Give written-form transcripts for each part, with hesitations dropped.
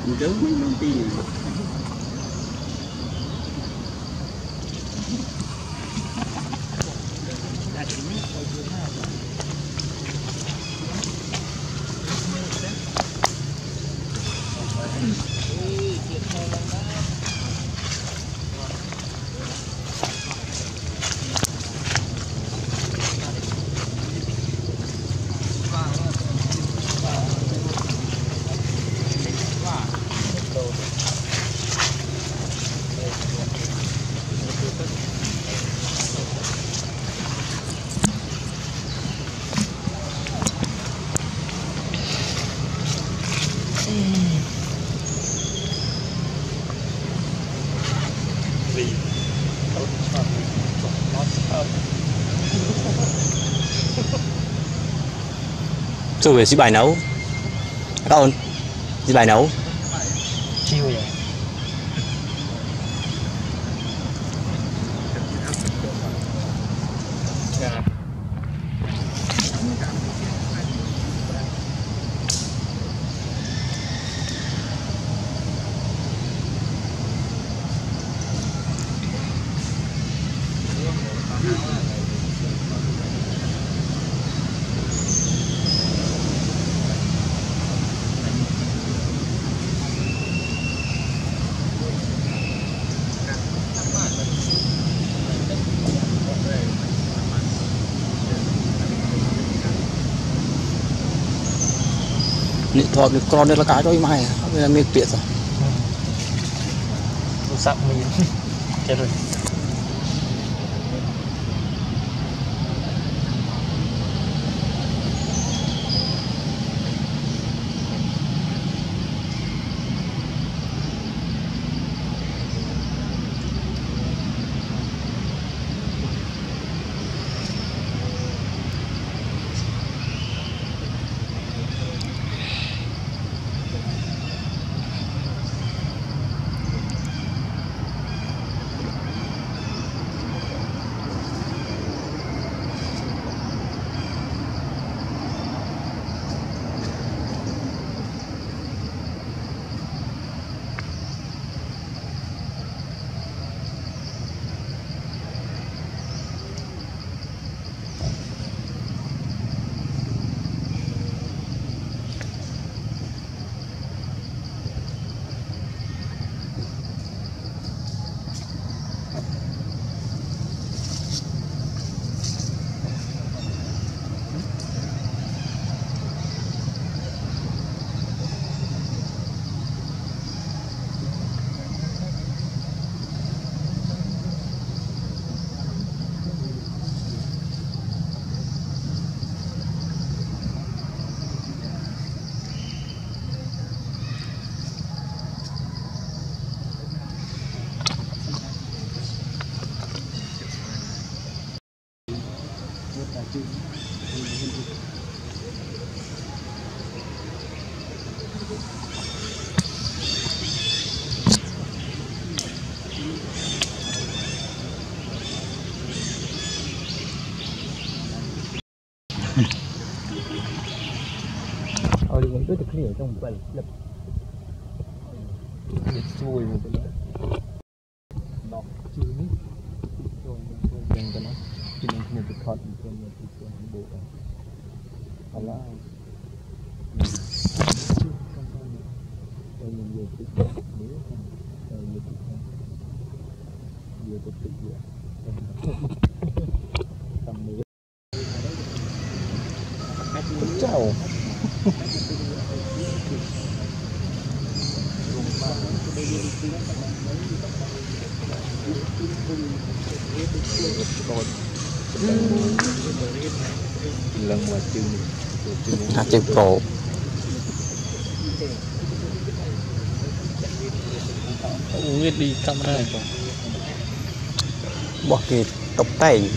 trước mấy tí Rồi về xí bài nấu các ơn xí bài nấu chiêu vậy. điện thoại được con được là cái thôi mai bây giờ mình tiện rồi Sắp mình chết rồi. Ở đây có thực hiện trong bẩn lập chui một cái đó chui ní rồi dần cho nó cho nên không được thoát cho nên cái bộ là đây mình vừa tự nếu không vừa tự không vừa tự tự tầm nữa chào lần mà chừng cổ Nguyên đi camera bỏ cái tóc tay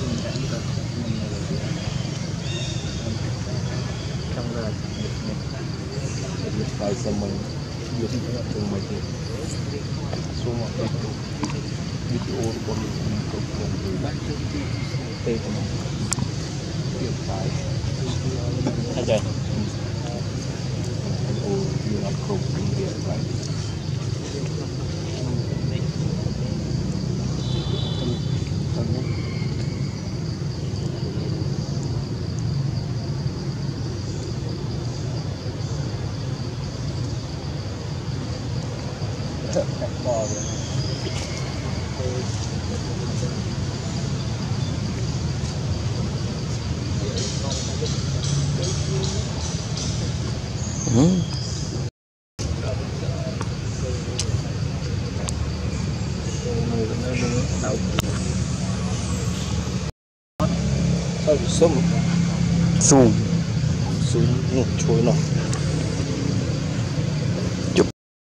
phải xem mình việc từng mấy cái số một cái video của mình cũng từ tê của mình việc phải thay trời you're not coping here, right? Sum Zoom chuối nó chụp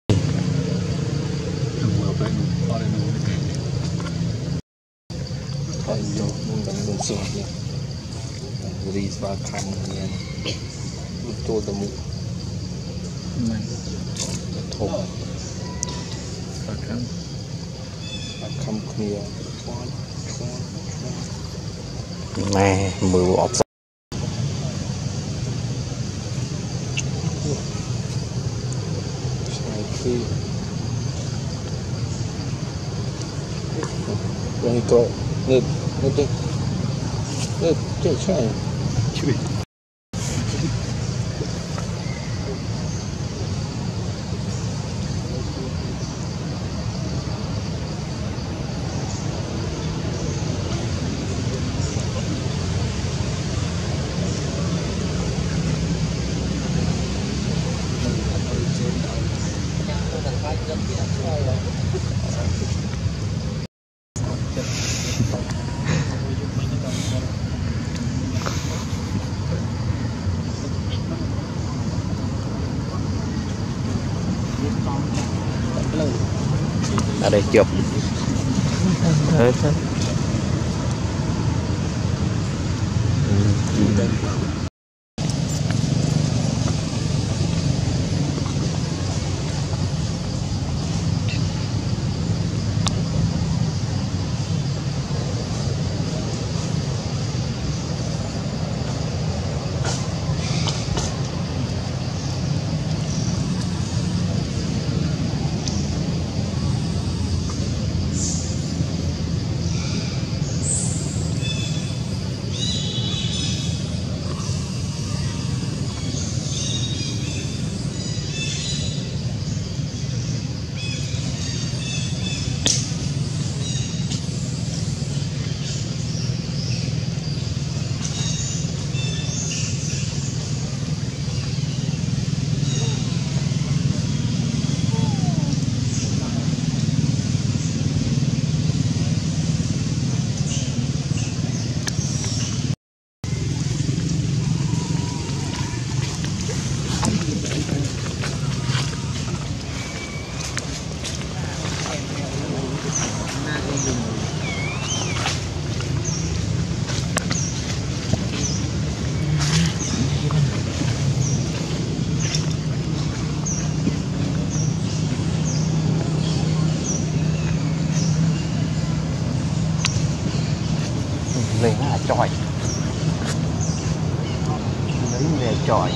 phải vô muốn đằng muốn sửa nhé đi vào khăn nhé tôi tầm một thùng và khăn kia mẹ mười bộ ọc khi rồi có ngực chơi chơi ở đây chụp đấy chứ. Lấy là chọi lấy về chọi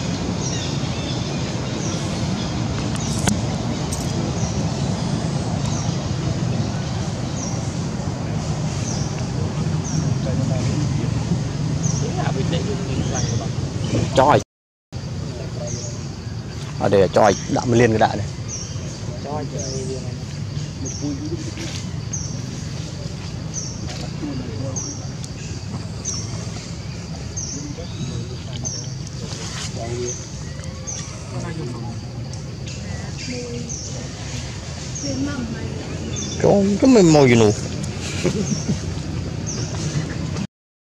chọi ở đây là chọi đạm liên cái đạn này cái mày mồi gì nụ